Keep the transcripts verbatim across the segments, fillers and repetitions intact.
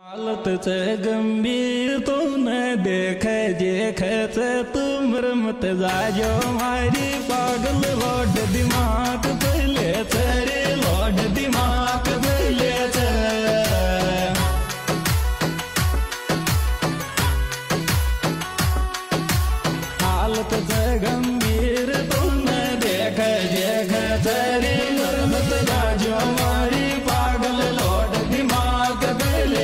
हालत से गंभीर तो न देखे देखे से तुम रमत जाजो हमारी पागल लौट दिमाग पहले तेरे लौट दिमाग पहले हालत से गंभीर तो न देखे देखे तेरे रमत जाजो हमारी पागल लौट दिमाग पहले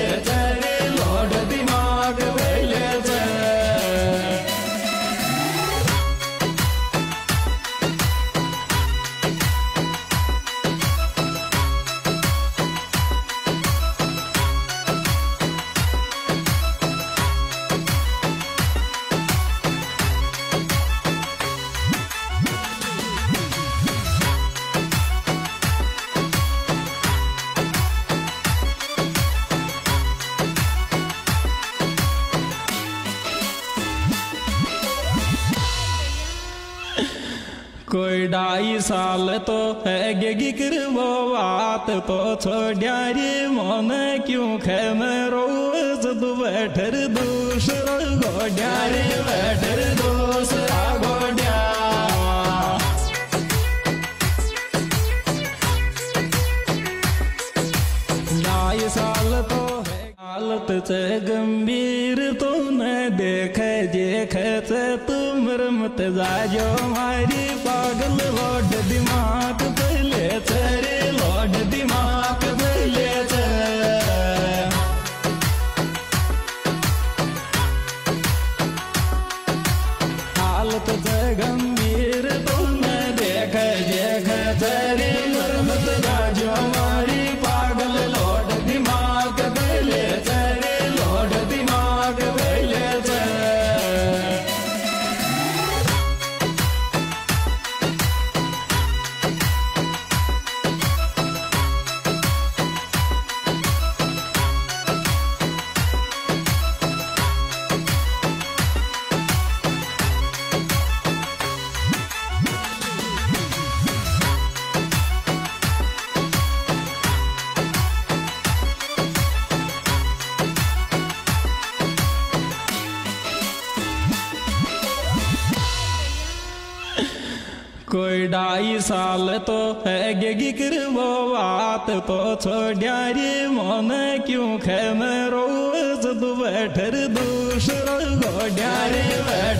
कोई ढाई साल तो है गे कर वो बात तो छोड़िया रे मन क्यों खे मैं रोज दो बैठर दूसरा गोड्या रे बैठर दूसरा गोड्या ढाई साल तो है हालत से गंभीर तो न देखे देखे से तुम रमत जाजो हमारी पागल लौट दिमाग पहले तेरे लौट दिमाग पहले हालत से गंभीर तो न देखे देखे तेरे रमत जाजो हमारी पागल लौट दिमाग पहले तेरे लौट दिमाग पहले कोई ढाई साल तो है गे कर वो बात तो छोड़िया रे मन क्यों खे मैं रोज दो बैठर दूसरा गोड्या रे।